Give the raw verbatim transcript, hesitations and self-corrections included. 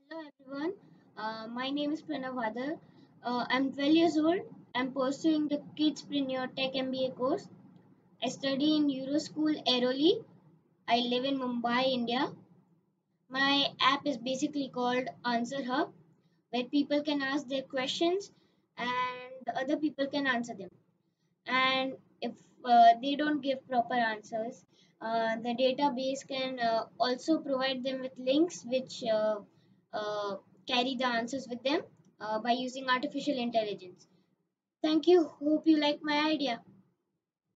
Hello everyone, uh, my name is Pranav Hadar. Uh, I'm twelve years old. I'm pursuing the Kidspreneur Tech M B A course. I study in Euroschool Airoli. I live in Mumbai, India. My app is basically called Answer Hub, where people can ask their questions and the other people can answer them. And if uh, they don't give proper answers, uh, the database can uh, also provide them with links which uh, uh, carry the answers with them uh, by using artificial intelligence. Thank you. Hope you like my idea.